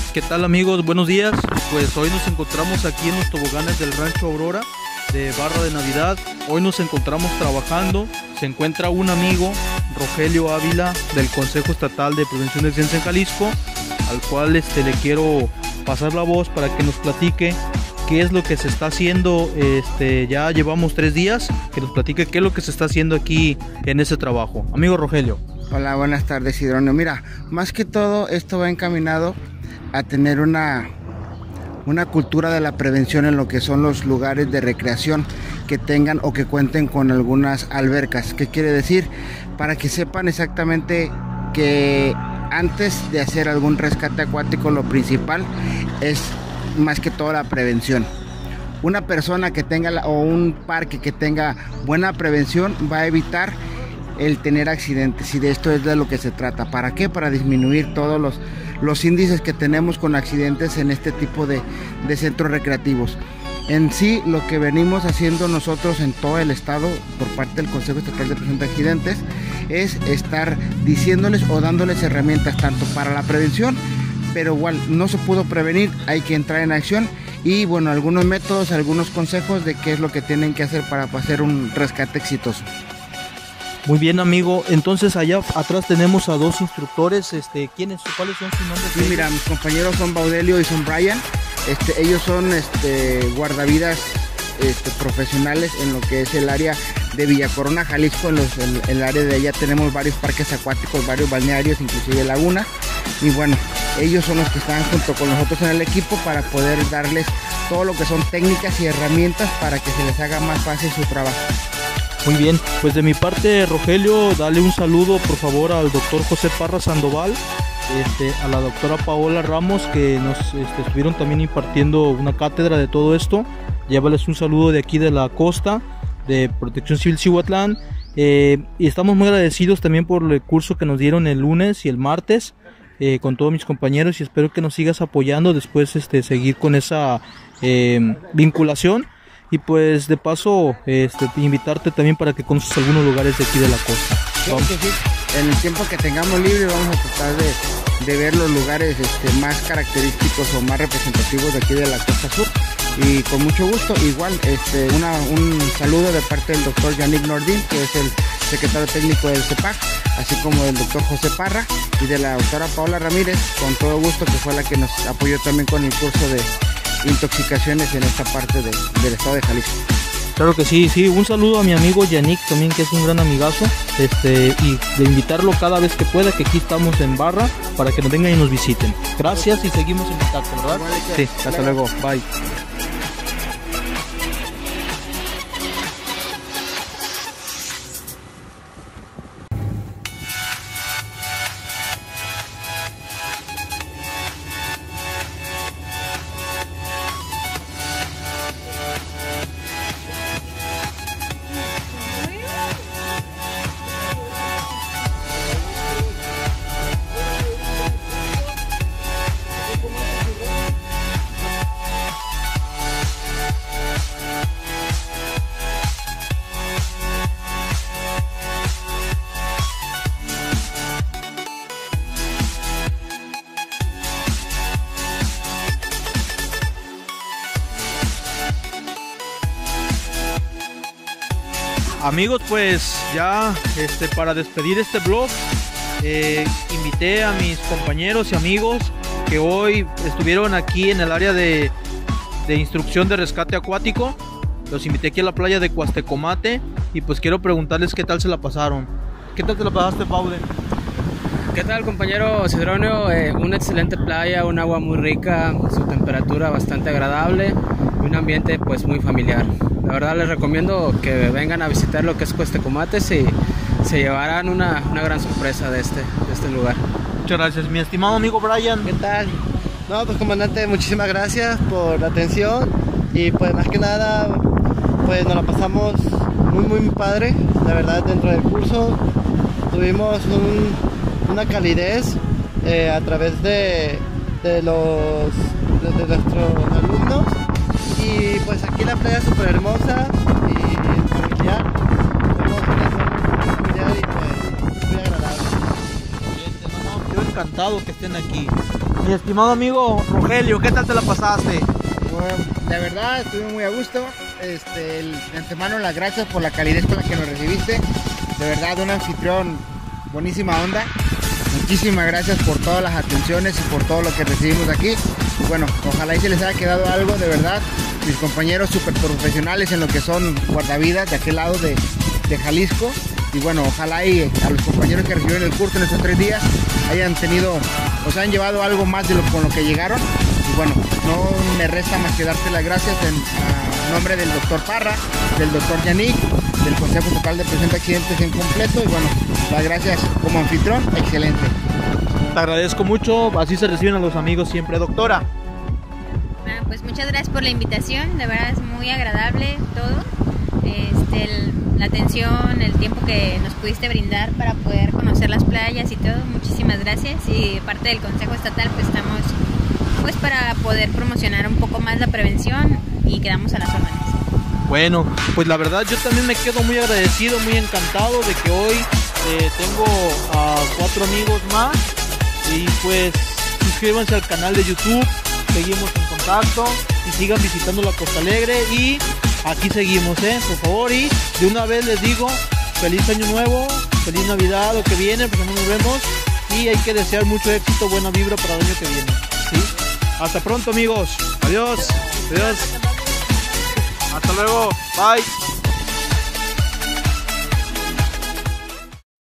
¿Qué tal amigos? Buenos días. Pues hoy nos encontramos aquí en los toboganes del Rancho Aurora de Barra de Navidad. Hoy nos encontramos trabajando. Se encuentra un amigo, Rogelio Ávila, del Consejo Estatal de Prevención de Accidentes en Jalisco, al cual le quiero pasar la voz para que nos platique qué es lo que se está haciendo. Ya llevamos 3 días, que nos platique qué es lo que se está haciendo aquí en ese trabajo. Amigo Rogelio. Hola, buenas tardes, Idronio. Mira, más que todo esto va encaminado a tener una cultura de la prevención en lo que son los lugares de recreación que tengan o que cuenten con algunas albercas. ¿Qué quiere decir? Para que sepan exactamente que antes de hacer algún rescate acuático, lo principal es más que todo la prevención. Una persona que tenga o un parque que tenga buena prevención va a evitar el tener accidentes, y de esto es de lo que se trata. ¿Para qué? Para disminuir todos los índices que tenemos con accidentes en este tipo de centros recreativos. En sí, lo que venimos haciendo nosotros en todo el estado por parte del Consejo Estatal de Prevención de Accidentes es estar diciéndoles o dándoles herramientas tanto para la prevención, pero igual no se pudo prevenir, hay que entrar en acción. Y bueno, algunos métodos, algunos consejos de qué es lo que tienen que hacer para hacer un rescate exitoso. Muy bien, amigo. Entonces allá atrás tenemos a 2 instructores. ¿Cuáles son sus nombres? Sí, mira, mis compañeros son Baudelio y son Brian. Ellos son guardavidas profesionales en lo que es el área de Villa Corona, Jalisco. En el área de allá tenemos varios parques acuáticos, varios balnearios, inclusive lagunas. Y bueno, ellos son los que están junto con nosotros en el equipo para poder darles todo lo que son técnicas y herramientas para que se les haga más fácil su trabajo. Muy bien, pues de mi parte, Rogelio, dale un saludo por favor al doctor José Parra Sandoval, a la doctora Paola Ramos, que nos estuvieron también impartiendo una cátedra de todo esto. Llévales un saludo de aquí de la costa de Protección Civil Cihuatlán, y estamos muy agradecidos también por el curso que nos dieron el lunes y el martes con todos mis compañeros, y espero que nos sigas apoyando después, seguir con esa vinculación. Y pues de paso invitarte también para que conozcas algunos lugares de aquí de la costa. Claro que sí. En el tiempo que tengamos libre vamos a tratar de ver los lugares más característicos o más representativos de aquí de la costa sur, y con mucho gusto. Igual un saludo de parte del doctor Yannick Nordin, que es el secretario técnico del CEPAC, así como del doctor José Parra y de la doctora Paola Ramírez, con todo gusto, que fue la que nos apoyó también con el curso de intoxicaciones en esta parte del estado de Jalisco. Claro que sí, un saludo a mi amigo Yannick también, que es un gran amigazo, y de invitarlo cada vez que pueda, que aquí estamos en Barra, para que nos vengan y nos visiten. Gracias y seguimos en contacto, ¿verdad? Sí, hasta luego, bye. Amigos, pues ya para despedir este vlog, invité a mis compañeros y amigos que hoy estuvieron aquí en el área de instrucción de rescate acuático. Los invité aquí a la playa de Cuastecomate, y pues quiero preguntarles qué tal se la pasaron. ¿Qué tal te la pasaste, Paude? ¿Qué tal, compañero Sidronio? Una excelente playa, un agua muy rica, su temperatura bastante agradable y un ambiente pues muy familiar. La verdad les recomiendo que vengan a visitar lo que es Cuastecomates y se llevarán una gran sorpresa de este lugar. Muchas gracias, mi estimado amigo Brian. ¿Qué tal? No, pues comandante, muchísimas gracias por la atención, y pues más que nada pues nos la pasamos muy padre. La verdad, dentro del curso tuvimos una calidez a través de nuestros alumnos, y pues aquí la playa es súper hermosa y familiar. Somos una zona familiar y pues muy agradable. Yo encantado que estén aquí. Mi estimado amigo Rogelio, ¿qué tal te la pasaste? Bueno, de verdad, estuve muy a gusto. De antemano, las gracias por la calidez con la que nos recibiste. De verdad, un anfitrión, buenísima onda. Muchísimas gracias por todas las atenciones y por todo lo que recibimos aquí. Bueno, ojalá y se les haya quedado algo, de verdad. Mis compañeros súper profesionales en lo que son guardavidas de aquel lado de Jalisco. Y bueno, ojalá y a los compañeros que recibieron el curso en estos 3 días hayan tenido, o sea, han llevado algo más de con lo que llegaron. Y bueno, no me resta más que darte las gracias a nombre del doctor Parra, del doctor Yannick, del Consejo Estatal de Prevención de Accidentes en completo. Y bueno, las gracias como anfitrión, excelente. Te agradezco mucho, así se reciben a los amigos siempre, doctora. Bueno, pues muchas gracias por la invitación, de verdad es muy agradable todo. La atención, el tiempo que nos pudiste brindar para poder conocer las playas y todo, muchísimas gracias. Y parte del Consejo Estatal pues estamos pues para poder promocionar un poco más la prevención y quedamos a las órdenes. Bueno, pues la verdad yo también me quedo muy agradecido, muy encantado de que hoy tengo a 4 amigos más. Y pues suscríbanse al canal de YouTube, seguimos en contacto y sigan visitando la Costa Alegre y aquí seguimos, por favor. Y de una vez les digo, feliz año nuevo, feliz Navidad, lo que viene, pues no nos vemos y hay que desear mucho éxito, buena vibra para el año que viene, ¿sí? Hasta pronto amigos, adiós, adiós, hasta luego, bye.